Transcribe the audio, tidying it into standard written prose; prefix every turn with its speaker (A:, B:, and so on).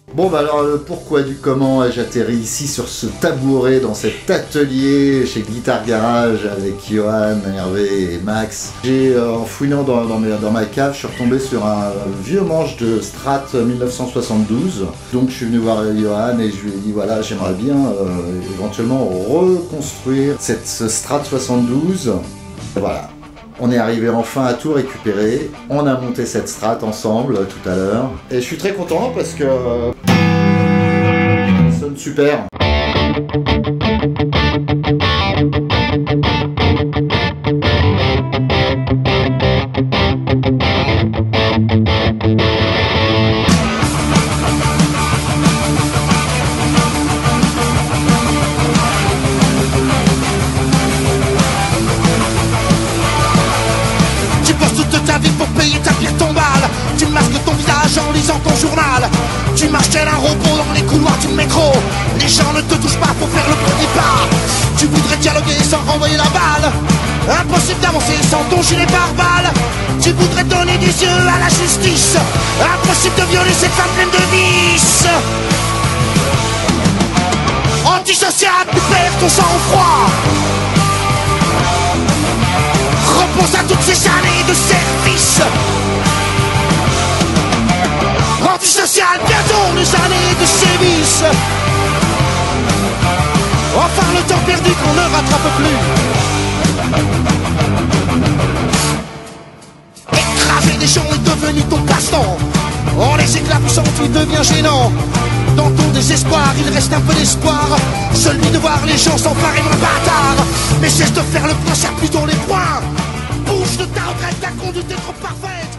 A: Bon bah alors le pourquoi du comment j'atterris ici sur ce tabouret dans cet atelier chez Guitar Garage avec Johan, Hervé et Max. En fouinant dans ma cave, je suis retombé sur un vieux manche de Strat 1972. Donc je suis venu voir Johan et je lui ai dit voilà, j'aimerais bien éventuellement reconstruire ce Strat 72. Et voilà. On est arrivé enfin à tout récupérer. On a monté cette Strat ensemble tout à l'heure. Et je suis très content parce que ça sonne super.
B: Pour payer ta pire tombale, tu masques ton visage en lisant ton journal. Tu marches tel un robot dans les couloirs du métro. Les gens ne te touchent pas pour faire le premier pas. Tu voudrais dialoguer sans renvoyer la balle. Impossible d'avancer sans ton gilet pare-balles. Tu voudrais donner des yeux à la justice. Impossible de violer cette femme pleine de vices. Antisocial, tu perds ton sang-froid. Repense à toutes ces années de service. Antisocial, bientôt les années de sévices. Enfin le temps perdu qu'on ne rattrape plus. Écraser des gens est devenu ton passe-temps. En les éclaboussant tu deviens gênant. Dans ton désespoir il reste un peu d'espoir, celui de voir les gens s'emparer d'un bâtard. Mais cesse de faire le point, serre plutôt les poings. Bouge de ta retraite, ta conduite est trop parfaite.